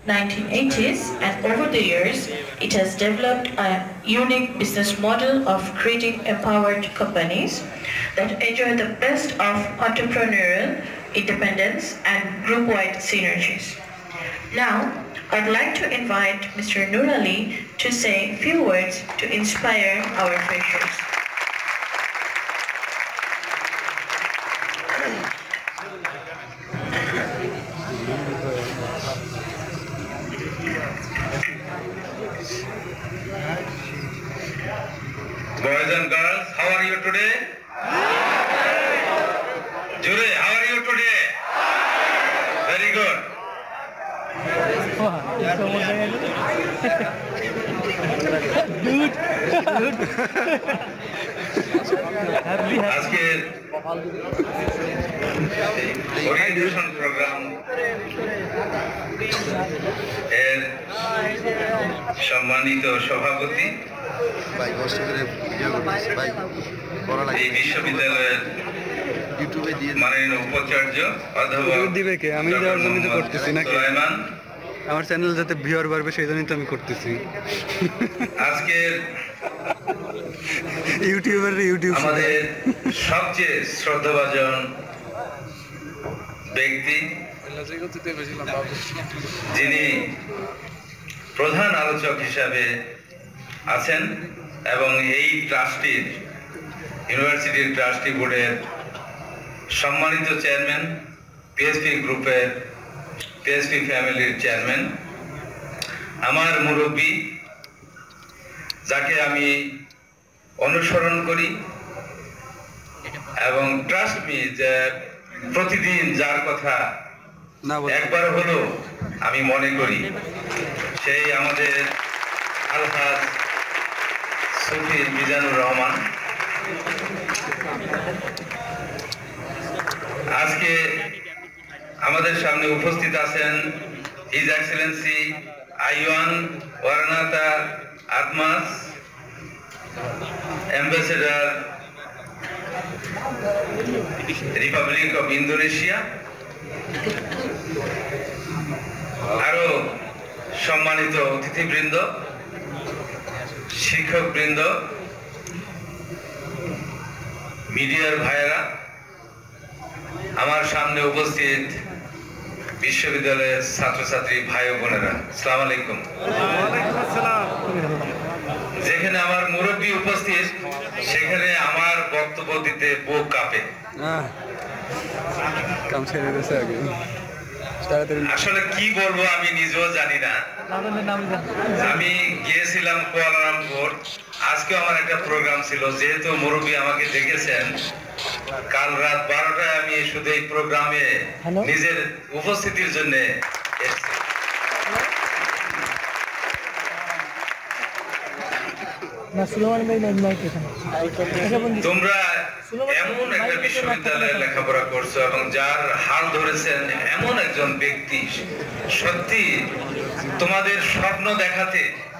1980s, and over the years, it has developed a unique business model of creating empowered companies that enjoy the best of entrepreneurial independence and group-wide synergies. Now, I'd like to invite Mr. Noor to say a few words to inspire our freshers. Boys and girls, how are you today? Jury, how are you today? Very good. আজকের orientation program এর সম্মানিত সভাপতি এই বিশ্ববিদ্যালয়ের মাননীয় উপাচার্য অধ্যাপক আমি যাওয়ার জন্য তো করতেছি নাকি সুলাইমান, আমার চ্যানেল যাতে ভিউয়ার বাড়বে সেই জন্যই তো আমি করতেছি। আজকের ইউটিউব আমাদের সবচেয়ে শ্রদ্ধাভাজন ব্যক্তি, যিনি প্রধান আলোচক হিসাবে আছেন এবং এই ট্রাস্টির ইউনিভার্সিটির ট্রাস্টি বোর্ডের সম্মানিত চেয়ারম্যান, পিএসপি গ্রুপের পিএসপি ফ্যামিলির চেয়ারম্যান, আমার মুরব্বী, যাকে আমি অনুসরণ করি এবং ট্রাস্ট মি যে প্রতিদিন যার কথা একবার হলো আমি মনে করি, সেই আমাদের আলহাজ সুফি মিজানুর রহমান। আজকে আমাদের সামনে উপস্থিত আছেন his excellency Iwan Wiranata Atmadja, ambassador republic of Indonesia, আরো সম্মানিত অতিথিবৃন্দ, শিক্ষকবৃন্দ, মিডিয়ার ভাইয়েরা, আমার সামনে উপস্থিত বিশ্ববিদ্যালয়ের ছাত্রছাত্রী ভাই ও বোনেরা, আসসালামু আলাইকুম। যেখানে আমার মুরব্বী উপস্থিত সেখানে আমার বক্তব্য দিতে বুক কাঁপে। আসলে কি বলবো আমি নিজেও জানি না। আমি গিয়েছিলাম কুয়ালালামপুর, আজকে আমার একটা প্রোগ্রাম ছিল, যেহেতু মুরব্বী আমাকে ডেকেছেন, কাল রাত 12টায় আমি শুধু এই প্রোগ্রামে নিজের উপস্থিতির জন্য এসেছি। তোমরা এমন একটা বিশ্ববিদ্যালয়ে লেখাপড়া করছো এবং যার হাল ধরেছেন এমন একজন ব্যক্তি, সত্যি তোমাদের স্বপ্ন দেখাতে,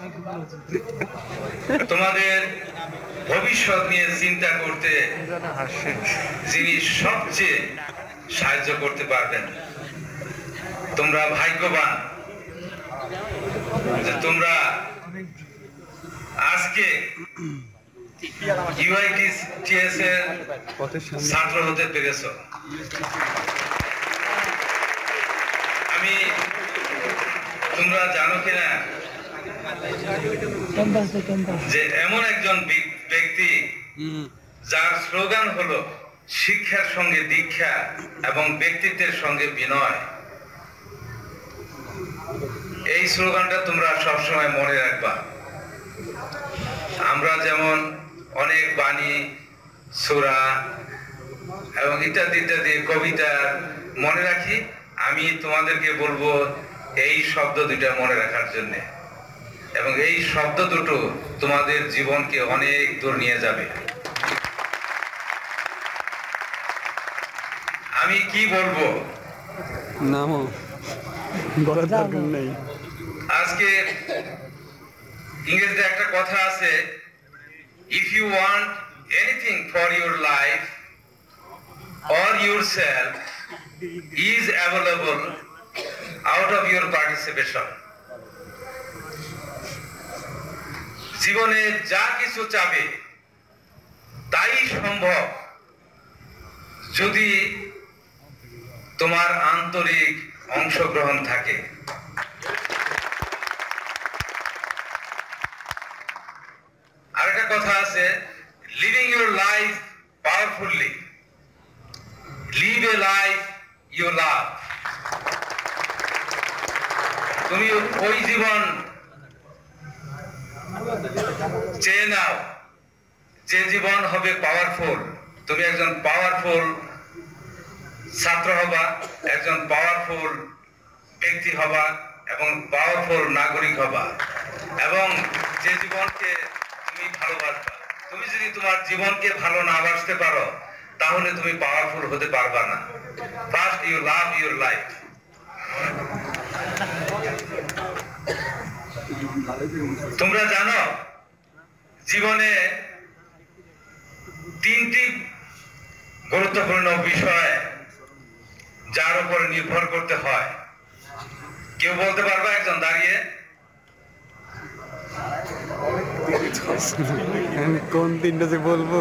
তোমাদের ভবিষ্যৎ নিয়ে চিন্তা করতে যিনি সবচেয়ে সাহায্য করতে পারবেন। তোমরা ভাগ্যবান যে তোমরা আজকে UITS এর ছাত্র হতে পেরেছো। আমি তোমরা জানো কিনা যে এমন একজন ব্যক্তি যার স্লোগান হলো শিক্ষার সঙ্গে দীক্ষা এবং ব্যক্তিত্বের সঙ্গে বিনয়। এই স্লোগানটা তোমরা সবসময় মনে রাখবা। আমরা যেমন অনেক বাণী, সূরা এবং ইত্যাদি ইত্যাদি কবিতা মনে রাখি, আমি তোমাদেরকে বলবো এই শব্দ দুইটা মনে রাখার জন্য, এবং এই শব্দ দুটো তোমাদের জীবনকে অনেক দূর নিয়ে যাবে। আমি কি বলবো নামও বলার দরকার নেই। আজকে ইংরেজিতে একটা কথা আছে, if you want anything for your life or yourself is available out of your participation. জীবনে যা কিছু চাবে তাই সম্ভব যদি তোমার আন্তরিক অংশগ্রহণ থাকে। আরেকটা কথা আছে, living your life powerfully, live a life you love. তুমি ওই জীবন চেয়ে নাও যে জীবন হবে পাওয়ারফুল। তুমি একজন পাওয়ারফুল ছাত্র হবা, একজন পাওয়ারফুল ব্যক্তি হবা এবং পাওয়ারফুল নাগরিক হবা, এবং যে জীবনকে তুমি ভালোবাসবা। তুমি যদি তোমার জীবনকে ভালো না বাসতে পারো তাহলে তুমি পাওয়ারফুল হতে পারবা না। First you love your life. তোমরা জানো জীবনে তিনটি গুরুত্বপূর্ণ বিষয় যার উপর নির্ভর করতে হয়। কেউ বলতে পারবে একজন দাঁড়িয়ে? কোন তিনটা যে বলবো?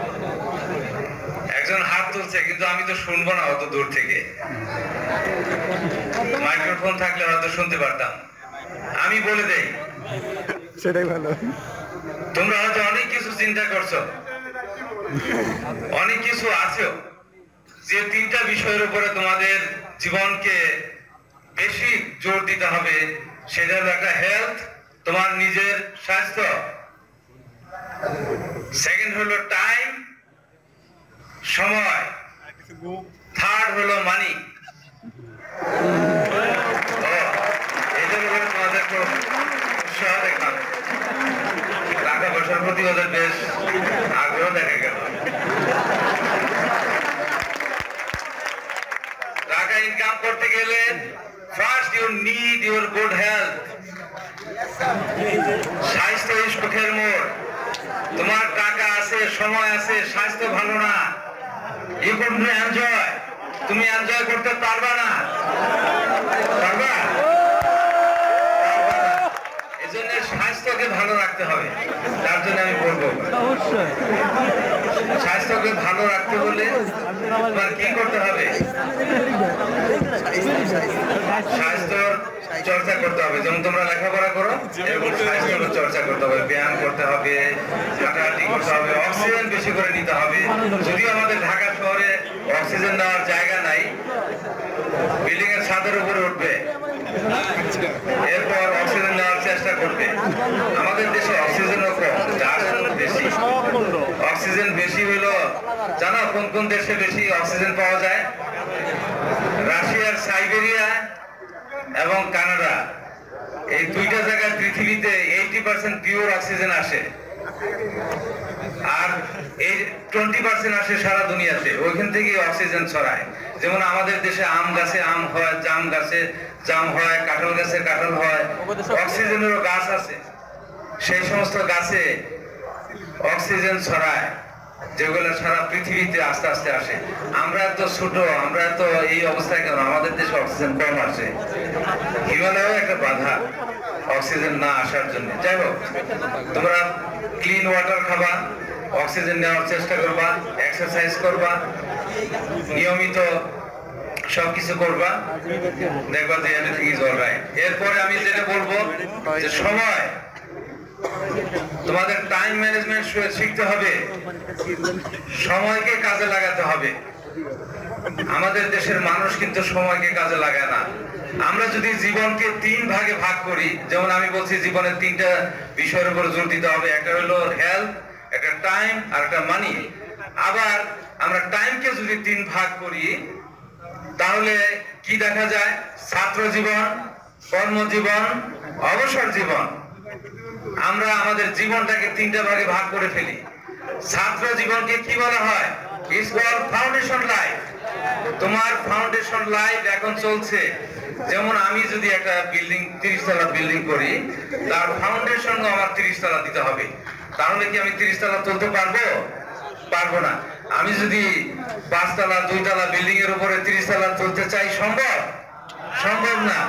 একজন হাত তুলছে কিন্তু আমি তো শুনবো না অত দূর থেকে। মাইক্রোফোন থাকলে হয়তো শুনতে পারতাম। আমি বলে দেই, সেটাই ভালো। তোমরা হয়তো অনেক কিছু চিন্তা করছো, অনেক কিছু আছো, যে তিনটা বিষয়ের উপরে তোমাদের জীবনকে বেশি জোর দিতে হবে। সেটা হলো একটা হেলথ, তোমার নিজের স্বাস্থ্য, সেকেন্ড হলো টাইম, সময়, থার্ড হলো মানি। এটার উপরে তোমাদের খুব উৎসাহ দেখলাম, টাকা পয়সার প্রতি ওদের বেশ আগ্রহ দেখা গেল। টাকা ইনকাম করতে গেলে first you need your good health. স্বাস্থ্য সুখের মোড়। তোমার টাকা আছে, সময় আছে, স্বাস্থ্য ভালো না, ইউ কুড নট এনজয়। তুমি এনজয় করতে পারবা না, পারবা? এজন্য স্বাস্থ্যকে ভালো রাখতে হবে। তার জন্য আমি বলবো, স্বাস্থ্যকে ভালো রাখতে হলে তোমার কি করতে হবে? স্বাস্থ্যর চর্চা করতে হবে। যেমন তোমরা লেখাপড়া করো, এরকম স্বাস্থ্যের চর্চা করতে হবে, ব্যায়াম করতে হবে, হাঁটাহাঁটি করতে হবে, অক্সিজেন বেশি করে নিতে হবে। যদিও আমাদের ঢাকা শহরে অক্সিজেন নেওয়ার জায়গা নাই, বিল্ডিং এর ছাদের উপরে উঠবে, এরপর অক্সিজেন নেওয়ার চেষ্টা করবে। আমাদের দেশে অক্সিজেনও কম, যার বেশি। অক্সিজেন বেশি হলো জানো কোন কোন দেশে বেশি অক্সিজেন পাওয়া যায়? রাশিয়ার সাইবেরিয়া এবং কানাডা, এই দুইটা জায়গায় পৃথিবীতে 80% পিওর অক্সিজেন আসে, আর এই 20% আসে সারা দুনিয়াতে। ওইখান থেকে অক্সিজেন ছড়ায়। যেমন আমাদের দেশে আম গাছে আম হয়, জাম গাছে জাম হয়, কাঁঠাল গাছে কাঁঠাল হয়, অক্সিজেনেরও গাছ আছে। সেই সমস্ত গাছে অক্সিজেন ছড়ায়, যেগুলো সারা পৃথিবীতে আস্তে আস্তে আসে। আমরা তো ছোট, আমরা তো এই অবস্থায় কেন? আমাদের দেশে অক্সিজেন কম আসে। হিমালয়েও একটা বাধা অক্সিজেন না আসার জন্য। যাই হোক, তোমরা ক্লিন ওয়াটার খাবা, অক্সিজেন নেওয়ার চেষ্টা করবা, এক্সারসাইজ করবা, নিয়মিত সবকিছু করবা, দেখবা যে এভরিথিং ইজ অলরাইট। এরপরে আমি যেটা বলবো যে সময়, তোমাদের টাইম ম্যানেজমেন্ট শিখতে হবে, সময়কে কাজে লাগাতে হবে। আমাদের দেশের মানুষ কিন্তু সময়কে কাজে লাগায় না। আমরা যদি জীবনকে 3 ভাগে ভাগ করি, যেমন আমি বলছি জীবনের 3টা বিষয়ের উপর জোর দিতে হবে। একটা হলো হেলথ, একটা টাইম, আর একটা মানি। আবার আমরা টাইমকে যদি 3 ভাগ করি তাহলে কি দেখা যায়? ছাত্র জীবন, কর্মজীবন, অবসর জীবন। আমরা আমাদের জীবনটাকে 3টা ভাগে ভাগ করে ফেলি। ছাত্র জীবনকে কি বলা হয়? It's called foundation life. তোমার ফাউন্ডেশন লাইফ এখন চলছে। যেমন আমি যদি একটা বিল্ডিং 30 তলা বিল্ডিং করি, তার ফাউন্ডেশনও আমার 30 তলা দিতে হবে। তাহলে কি আমি 30 তলা তুলতে পারবো? পারবো না। আমি যদি 5 তলা 2 তলা বিল্ডিং এর উপরে 30 তলা তুলতে চাই, সম্ভব? সম্ভব না।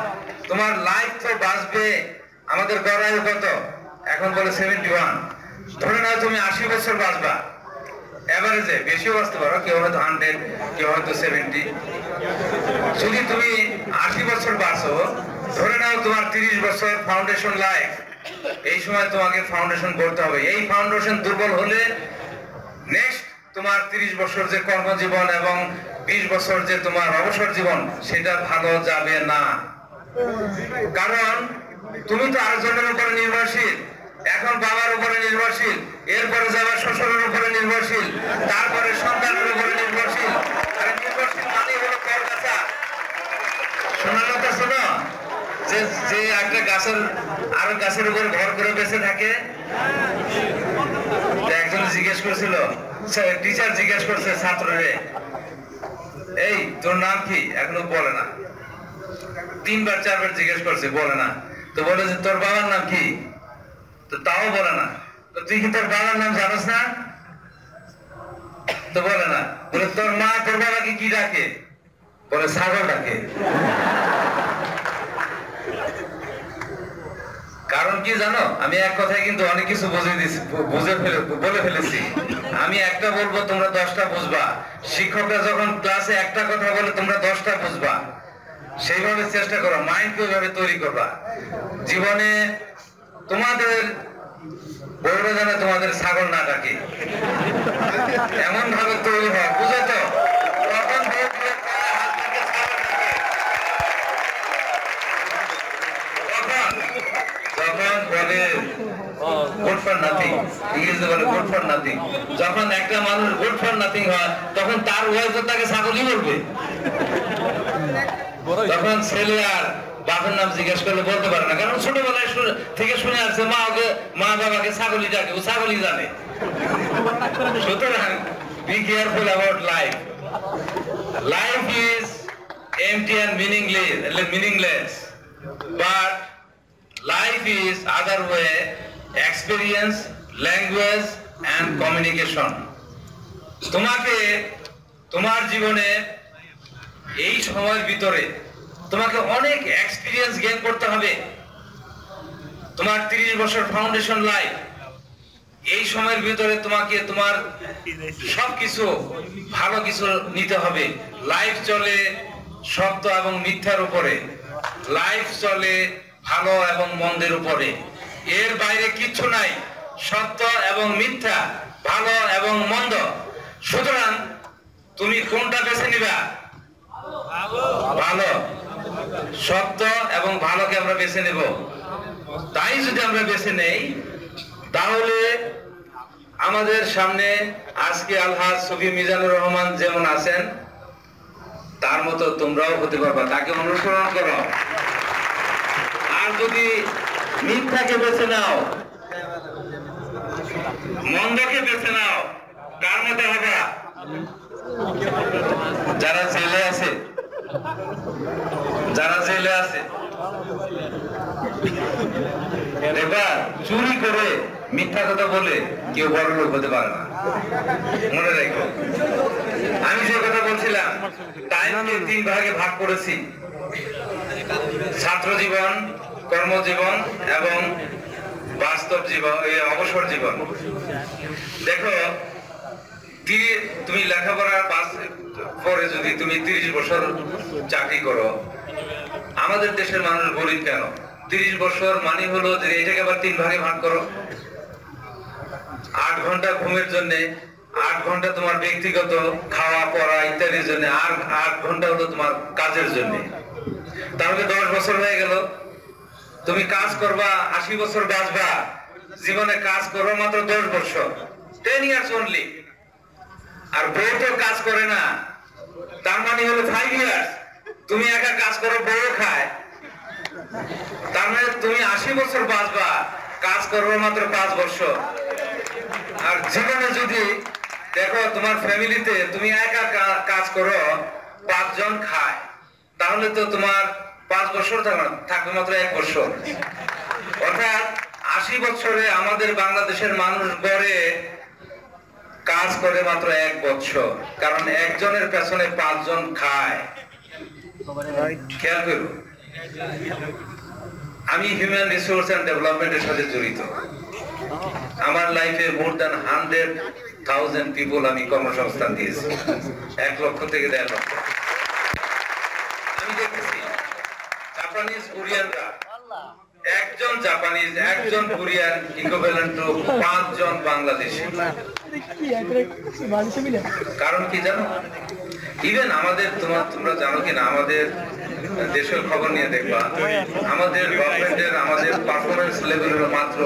তোমার লাইফ তো বাঁচবে, আমাদের গড় আয়ু কত এখন বলে 71, ধরে নাও তুমি 80 বছর বাঁচবা এভারেজে, বেশিও বাঁচতে পারো, কেউ হয়তো 100, কেউ হয়তো 70। যদি তুমি 80 বছর বাঁচো, ধরে নাও তোমার 30 বছর ফাউন্ডেশন লাইফ, এই সময় তোমাকে ফাউন্ডেশন করতে হবে। এই ফাউন্ডেশন দুর্বল হলে নেক্সট তোমার 30 বছর যে কর্মজীবন এবং 20 বছর যে তোমার অবসর জীবন, সেটা ভালো যাবে না। কারণ তুমি তো আরেকজনের উপরে নির্ভরশীল, এখন বাবার উপরে নির্ভরশীল, এরপরে যাবার শ্বশুরের উপরে নির্ভরশীল, তারপরে সন্তানের উপরে নির্ভরশীল। আর নির্ভরশীল মানে হলো করগাছা। শোনার কথা শোনো, যে যে একটা গাছের আরো গাছের উপরে ভর করে বেঁচে থাকে। একজন জিজ্ঞেস করছিল, টিচার জিজ্ঞেস করছে ছাত্ররে, এই তোর নাম কি? এখনো বলে না, 3বার 4বার জিজ্ঞেস করছে, বলে না। তো বলে যে তোর বাবার নাম কি? তো তাও বলে না। তো তুই কি তোর বাবার নাম জানোস না? তো বলে না। বলে তোর মা তোর বাবাকে কি ডাকে? বলে ছাগল ডাকে। কারণ কি জানো, আমি এক কথায় কিন্তু অনেক কিছু বলে ফেলেছি। আমি একটা বলবো, তোমরা 10টা বুঝবা। শিক্ষকরা যখন ক্লাসে একটা কথা বলে, তোমরা 10টা বুঝবা। সেইভাবে চেষ্টা করো, মাইন্ডকে ওইভাবে তৈরি করবা। জীবনে তোমাদের বড়রা যেন তোমাদের ছাগল না ডাকে, এমন ভাবে তৈরি হয়, বুঝো তো? যখন বলে গুড ফর নাথিং, ইংরেজিতে বলে গুড ফর নাথিং, যখন একটা মানুষ গুড ফর নাথিং হয়, তখন তার ওয়াইফ তাকে ছাগলই বলবে। তখন ছেলে আর বাপের নাম জিজ্ঞেস করলে বলতে পারে না, কারণ ছোটবেলায় থেকে শুনে আসছে মা বাবাকে ছাগলই ডাকে, ও ছাগলই জানে। সুতরাং be careful about life. Life is empty and meaningless, but life is other way, experience, language and communication. তোমাকে তোমার জীবনে এই সময়ের ভিতরে তোমাকে অনেক এক্সপেরিয়েন্স গেইন করতে হবে। তোমার 30 বছর ফাউন্ডেশন লাইফ, এই সময়ের ভিতরে তোমাকে তোমার সবকিছু ভালো কিছু নিতে হবে। লাইফ চলে সত্য এবং মিথ্যার উপরে, লাইফ চলে ভালো এবং মন্দের উপরে, এর বাইরে কিচ্ছু নাই। সত্য এবং মিথ্যা, ভালো এবং মন্দ। সুতরাং তুমি কোনটা বেছে নিবা? ভালো, সত্য এবং ভালোকে আমরা বেছে নেব। তাই যদি আমরা বেছে নেই, তাহলে আমাদের সামনে আজকে আলহাজ সফি মিজানুর রহমান যেমন আছেন, তার মতো তোমরাও হতে পারবা। তাকে অনুসরণ করো। আর যদি মিথ্যাকে বেছে নাও, মন্দকে বেছে নাও, কার মতো হবে? যারা জেলে আছে, এবার চুরি করে মিথ্যা কথা বলে কেউ বড় লোক হতে পারে না, মনে রেখো। আমি যে কথা বলছিলাম, টাইমকে 3 ভাগে ভাগ করেছি: ছাত্র জীবন, কর্মজীবন এবং বাস্তব জীবন, অবসর জীবন। দেখো, তুমি লেখাপড়ার পরে যদি তুমি 30 বছর চাকরি করো, আমাদের দেশের মানুষ গরিব কেন? 30 বছর মানে হলো যে এটাকে আবার 3 ভাগে ভাগ করো। 8 ঘন্টা ঘুমের জন্য, 8 ঘন্টা তোমার ব্যক্তিগত খাওয়া পড়া ইত্যাদির জন্য, আর 8 ঘন্টা হলো তোমার কাজের জন্য। তাহলে 10 বছর হয়ে গেল। তুমি কাজ করবা, 80 বছর বাঁচবা, জীবনে কাজ করো মাত্র 10 বছর, 10 years only। আর বউ তো কাজ করে না, তার মানে হলো 5 years। তুমি একা কাজ করো, বউ খায়, তার মানে তুমি 80 বছর বাঁচবা, কাজ করবো মাত্র 5 বছর। আর জীবনে যদি দেখো তোমার ফ্যামিলিতে তুমি একা কাজ করো, 5 জন খায়, তাহলে তো তোমার 5 বছর থাকবে মাত্র 1 বছর। অর্থাৎ 80 বছরে আমাদের বাংলাদেশের মানুষ গড়ে কাজ করে মাত্র 1 বছর, কারণ একজনের পেছনে 5 জন খায়। খেয়াল করো, আমি হিউম্যান রিসোর্স এন্ড ডেভেলপমেন্টের সাথে জড়িত। আমার লাইফে মোর দ্যান 100,000 পিপল আমি কর্মসংস্থান দিয়েছি, 1 লক্ষ থেকে 1.5 লক্ষ। আমি দেখেছি জাপানিজ কোরিয়ানরা, একজন জাপানিজ একজন কোরিয়ান ইকুইভ্যালেন্ট টু 5 জন বাংলাদেশি। কারণ কি জানো? ইভেন আমাদের তোমরা জানো কিনা, আমাদের দেশের খবর নিয়ে দেখবা, আমাদের গভর্নমেন্টের আমাদের পারফরমেন্স লেভেল হলো মাত্র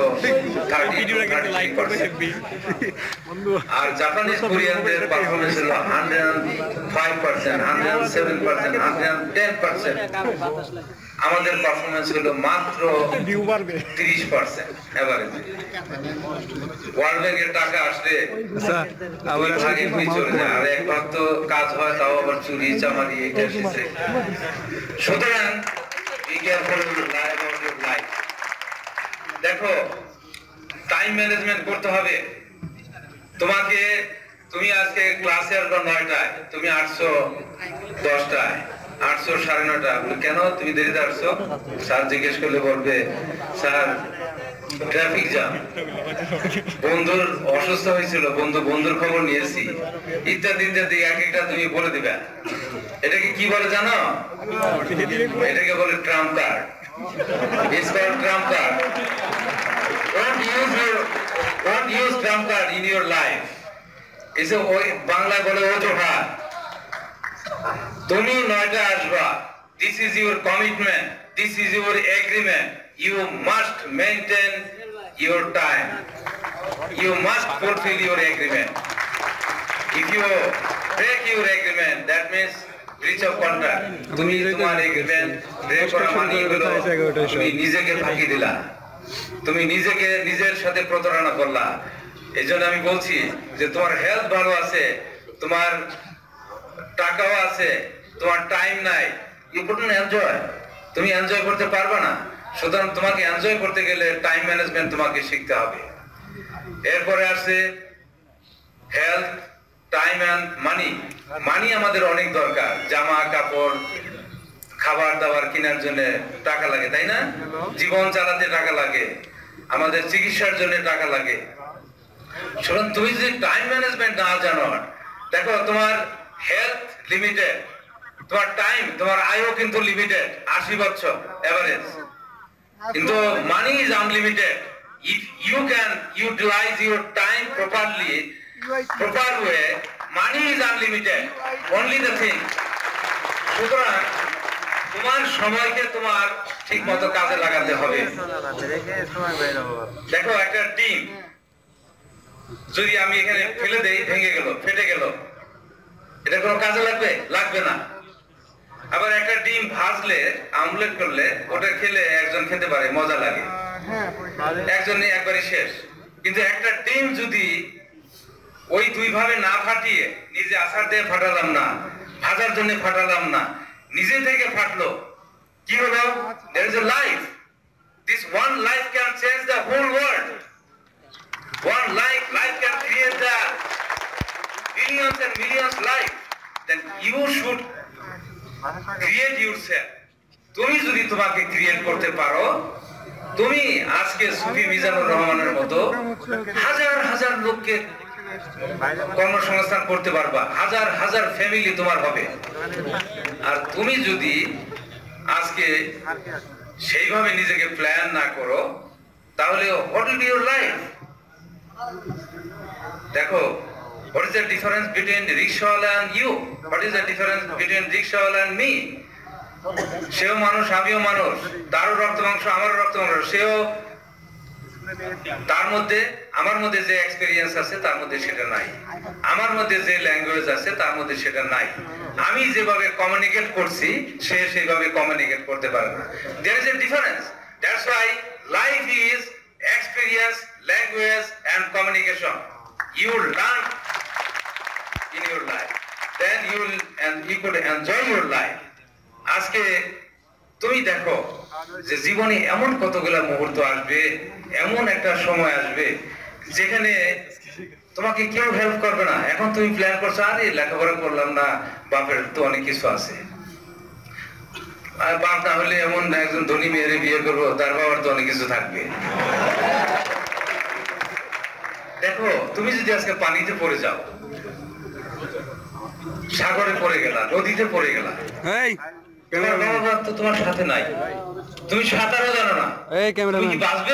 30-33%, আর জাপানিজ কোরিয়ানদের পারফরমেন্স হলো 105%, 107%, 110%। আমাদের পারফরমেন্স হলো মাত্র 30% এভারেজ। ওয়ার্ল্ড ব্যাংকের টাকা আসলে ভাগে হয়ে চলে যায়, আর 1 ভাগ তো কাজ হয়, তাও আবার চুরি চামারি এটা এসেছে। সুতরাং be careful about your life. দেখো, টাইম ম্যানেজমেন্ট করতে হবে তোমাকে। তুমি আজকে ক্লাসে আসবে 9টায়, তুমি আসছো 10টায়, আসছো 9:30। কেন তুমি দেরিতে আসছো? স্যার জিজ্ঞেস করলে বলবে স্যার ট্রাফিক জ্যাম, বন্ধুর অসুস্থ হয়েছিল, বন্ধুর খবর নিয়েছি, ইত্যাদি ইত্যাদি এক একটা তুমি বলে দিবে। এটাকে কি বলে জানো? এটাকে বলে trump card. It's called trump card. Don't use trump card in your life. It's a বাংলায় বলে অজুহাত। তুমি 9টায় আসবা, this is your commitment, this is your agreement. You must maintain your time, you must fulfill your agreement. If you break your agreement, that means breach of contract. তুমি তোমার agreement break করা মানে হলো তুমি নিজেকে ফাঁকি দিলা, তুমি নিজের সাথে প্রতারণা করলা। এইজন্য আমি বলছি যে তোমার হেলথ ভালো আছে, তোমার টাকাও আছে, তোমার টাইম নাই, ইউ কুডন্ট এনজয়, তুমি এনজয় করতে পারবে না। সুতরাং তোমাকে এনজয় করতে গেলে টাইম ম্যানেজমেন্ট তোমাকে শিখতে হবে। এরপরে আসছে health, time and money. Money আমাদের অনেক দরকার, জামা কাপড়, খাবার দাবার কেনার জন্য টাকা লাগে, তাই না? জীবন চালাতে টাকা লাগে, আমাদের চিকিৎসার জন্য টাকা লাগে। সুতরাং তুমি যদি টাইম ম্যানেজমেন্ট না জানো, দেখো তোমার হেলথ লিমিটেড, তোমার টাইম, তোমার আয়ও কিন্তু লিমিটেড, 80 বছর এভারেজ, কিন্তু money is unlimited. If you can utilize your time properly, proper way, money is unlimited. Only the thing. সুতরাং তোমার সময়কে তোমার ঠিক মতো কাজে লাগাতে হবে। দেখো, একটা ডিম যদি আমি এখানে ফেলে দেই, ভেঙে গেল, ফেটে গেল, এটা কোনো কাজে লাগবে না। আবার একটা ডিম ভাজলে, আমলেট করলে, ওটা খেলে একজন খেতে পারে, মজা লাগে, একজনে একবারই শেষ। কিন্তু একটা ডিম যদি ওই 2 ভাবে না ফাটিয়ে, নিজে আছাড় দিয়ে ফাটালাম না, ভাজার জন্য ফাটালাম না, নিজে থেকে ফাটলো, কি হলো? There is a life. This one life can change the whole world. One life can create the billions and millions life. Then you should create yourself. তুমি যদি তোমাকে ক্রিয়েট করতে পারো, তুমি আজকে সুফি মিজানুর রহমানের মতো হাজার হাজার লোককে কর্মসংস্থান করতে পারবা, হাজার হাজার ফ্যামিলি তোমার হবে। আর তুমি যদি আজকে সেইভাবে নিজেকে প্ল্যান না করো, তাহলে what will be your life? দেখো, what is the difference between rickshaw and you? What is the difference between rickshaw and me? সেও মানুষ, আমিও মানুষ, তারও রক্ত মাংস, আমারও রক্ত মাংস, সেও, তার মধ্যে আমার মধ্যে যে এক্সপেরিয়েন্স আছে তার মধ্যে সেটা নাই, আমার মধ্যে যে ল্যাঙ্গুয়েজ আছে তার মধ্যে সেটা নাই, আমি যেভাবে কমিউনিকেট করছি সে সেইভাবে কমিউনিকেট করতে পারে না। There is a difference. That's why life is experience, language and communication. You learn in your life, then you could enjoy your life. আজকে তুমি দেখো যে জীবনে এমন কতগুলা মুহূর্ত আসবে, এমন একটা সময় আসবে যেখানে তোমাকে কেউ হেল্প করবে না। এখন তুমি প্ল্যান করছো, আরে লেখাপড়া করলাম না, বাপের তো অনেক কিছু আছে, আর বাপ না হলে এমন একজন ধনী মেয়েরে বিয়ে করবো, তার বাবার তো অনেক কিছু থাকবে। দেখো, তুমি যদি আজকে পানিতে পড়ে যাও, সাগরে পড়ে গেলা, নদীতে পড়ে গেলা, তোমার বাবা তো তোমার সাথে নাই, তুমি সাঁতারও জানো না, তুমি কি বাঁচবে?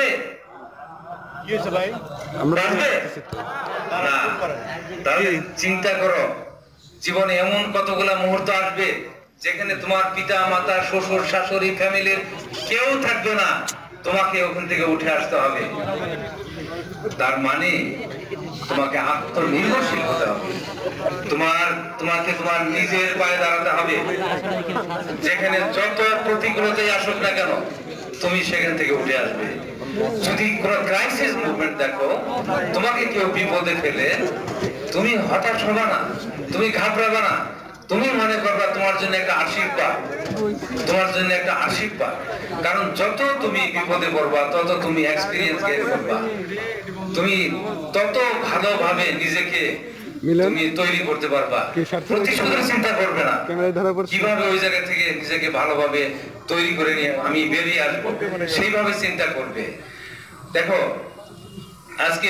বাঁচবে না। তাহলে চিন্তা করো, জীবনে এমন কতগুলা মুহূর্ত আসবে যেখানে তোমার পিতা মাতা শ্বশুর শাশুড়ি ফ্যামিলির কেউ থাকবে না, তোমাকে ওখান থেকে উঠে আসতে হবে। তার মানে তোমাকে আত্মনির্ভরশীল হতে হবে, তোমাকে তোমার নিজের পায়ে দাঁড়াতে হবে। যেখানে যত প্রতিকূলতাই আসুক না কেন, তুমি সেখান থেকে উঠে আসবে। যদি কোনো ক্রাইসিস মুভমেন্ট দেখো, তোমাকে কেউ বিপদে ফেলে, তুমি হতাশ হবে না, তুমি ঘাবড়াবে না, তুমি মনে করবা তোমার জন্য একটা আশীর্বাদ, তোমার জন্য একটা আশীর্বাদ। কারণ যত তুমি বিপদে পড়বা, তত তুমি এক্সপেরিয়েন্স গেইন করবা, তুমি তত ভালোভাবে নিজেকে তুমি তৈরি করতে পারবা। প্রতিশোধের চিন্তা করবে না, কিভাবে ওই জায়গা থেকে নিজেকে ভালোভাবে তৈরি করে নিয়ে আমি বেরিয়ে আসবো, সেইভাবে চিন্তা করবে। দেখো, আজকে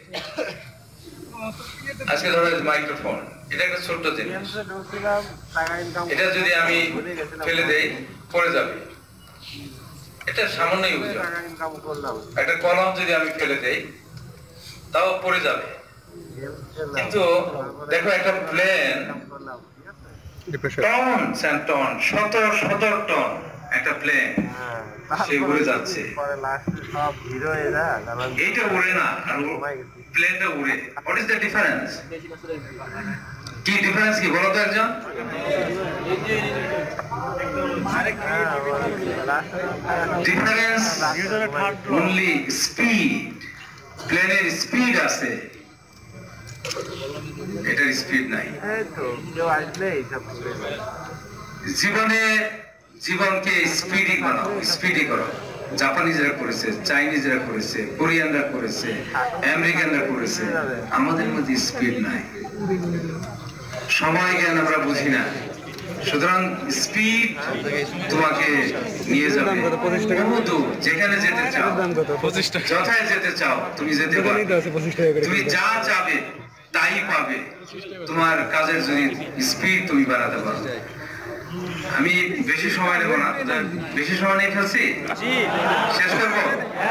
ধরো মাইক্রোফোন, এটা একটা ছোট্ট জিনিস, এটা যদি আমি ফেলে দেই পড়ে যাবে, এটা সামান্য ইউজ। একটা কলম যদি আমি ফেলে দেই তাও পড়ে যাবে। কিন্তু দেখো, একটা প্লেন টনস এন্ড টন, শত শত টন একটা প্লেন, সে উড়ে যাচ্ছে। এইটা উড়ে না, আর প্লেনটা উড়ে। What is the difference? কি ডিফারেন্স কি বলো তো একজন? Difference only speed. প্লেনের স্পিড আছে, এটার স্পিড নাই। জীবনকে স্পিডি বানাও, স্পিডি করো। জাপানিজরা করেছে, চাইনিজরা করেছে, কোরিয়ানরা করেছে, আমেরিকানরা করেছে। আমাদের মধ্যে স্পিড নাই, সময় জ্ঞান আমরা বুঝি না। সুতরাং স্পিড তোমাকে নিয়ে যাবে বহুদূর। যেখানে যেতে চাও, যথায় যেতে চাও, তুমি যেতে পারবে। তুমি যা চাবে তাই পাবে, তোমার কাজের যদি স্পিড তুমি বাড়াতে পারো। আমি বেশি সময় নেব না, বেশি সময় নিয়ে ফেলছি, শেষ করবো।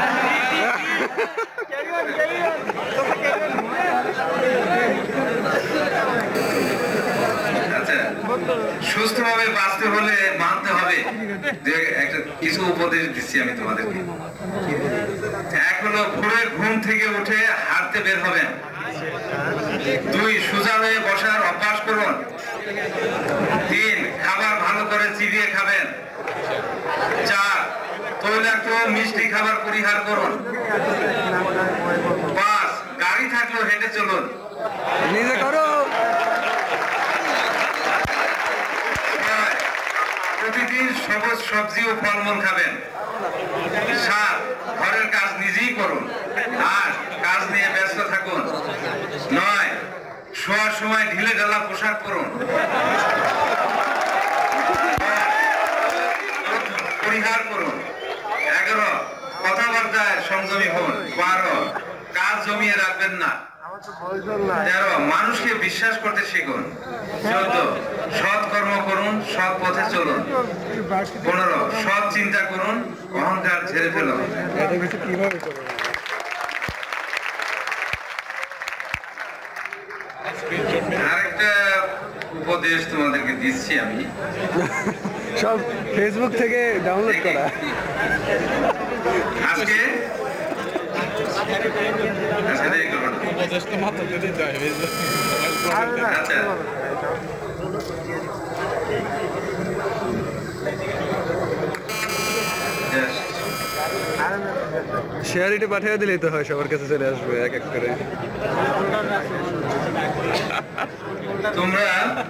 আচ্ছা, সুস্থভাবে বাঁচতে হলে মানতে হবে যে একটা কিছু উপদেশ দিচ্ছি আমি তোমাদেরকে। এক হলো, ভোরের ঘুম থেকে উঠে হাঁটতে বের হবেন। 2, সোজা হয়ে বসার অভ্যাস করুন। 3, খাবার ভালো করে চিবিয়ে খাবেন। 4, তৈলাক্ত মিষ্টি খাবার পরিহার করুন। 5, গাড়ি থাকলেও হেঁটে চলুন। নিজে করো। 6, প্রতিদিন সবুজ সবজি ও ফলমূল খাবেন। 7, ঘরের কাজ নিজেই করুন। 8, কাজ নিয়ে ব্যস্ত থাকুন। 9, শোয়ার সময় ঢিলে ঢালা পোশাক পরুন। পরিহার করুন। 11, কথাবার্তায় সংযমী হন। 12, কাজ জমিয়ে রাখবেন না। 13, মানুষকে বিশ্বাস করতে শিখুন। 14, সৎ কর্ম করুন, সৎ পথে চলুন। 15, সৎ চিন্তা করুন, অহংকার ছেড়ে ফেলুন। আরেকটা উপদেশ তোমাদেরকে দিচ্ছি আমি, সব ফেসবুক থেকে ডাউনলোড করা। আজকে আচ্ছা, শেয়ারিটি পাঠিয়ে দিলেই তো হয়, সবার কাছে চলে আসবে এক এক করে। তোমরা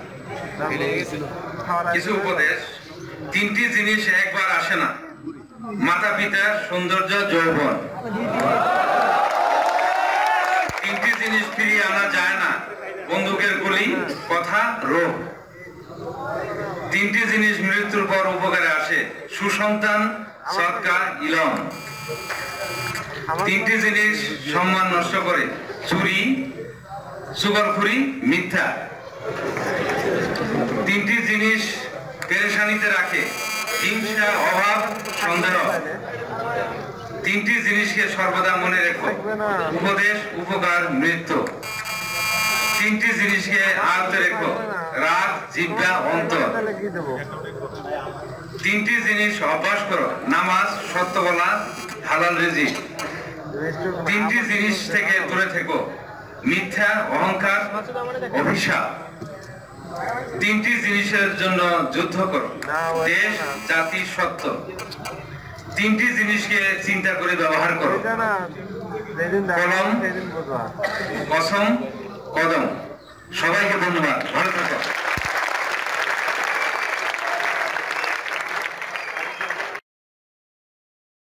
কিছু উপদেশ, 3টি জিনিস একবার আসে না: মাতা পিতা, সৌন্দর্য, যৌবন। 3টি জিনিস ফিরিয়ে আনা যায় না: বন্দুকের গুলি, কথা, রোগ। তিনটি জিনিস মৃত্যুর পর উপকারে আসে: সুসন্তান, সদকা, ইলম। তিনটি জিনিস সম্মান নষ্ট করে: চুরি, সুগরখুরি, মিথ্যা। তিনটি জিনিস পেরেশানিতে রাখে: হিংসা, অভাব, সন্দেহ। তিনটি জিনিসকে সর্বদা মনে রেখো: উপদেশ, উপকার, মৃত্যু। তিনটি জিনিসকে আয়ত্তে রেখো: রাগ, জিহ্বা, অন্তর। তিনটি জিনিস অভ্যাস করো: নামাজ, সত্য বলা, হালাল রিজিক। তিনটি জিনিস থেকে দূরে থেকো: মিথ্যা, অহংকার, অভিশাপ। তিনটি জিনিসের জন্য যুদ্ধ করো: দেশ, জাতি, সত্য। তিনটি জিনিসকে চিন্তা করে ব্যবহার করো: কলম, কসম, কদম। সবাইকে ধন্যবাদ। ভালো থাকো।